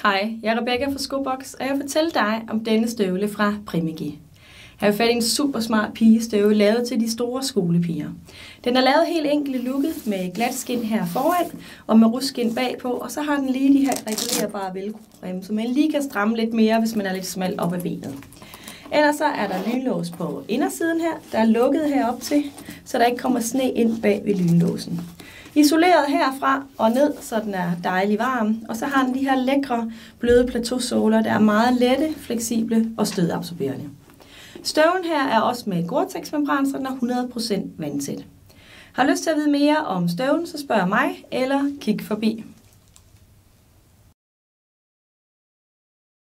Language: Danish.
Hej, jeg er Rebecca fra Skobox, og jeg vil fortælle dig om denne støvle fra Primigi. Her er fat i en super smart pigestøvle lavet til de store skolepiger. Den er lavet helt enkelt i looket med glat skin her foran og med ruskin bagpå, og så har den lige de her regulerbare velcro-remme, så man lige kan stramme lidt mere, hvis man er lidt smal op ad benet. Ellers så er der lynlås på indersiden her, der er lukket herop til, så der ikke kommer sne ind bag ved lynlåsen. Isoleret herfra og ned, så den er dejlig varm, og så har den de her lækre bløde plateausåler, der er meget lette, fleksible og stødabsorberende. Støvlen her er også med Gore-Tex-membran, så den er 100% vandtæt. Har lyst til at vide mere om støvlen, så spørg mig eller kig forbi.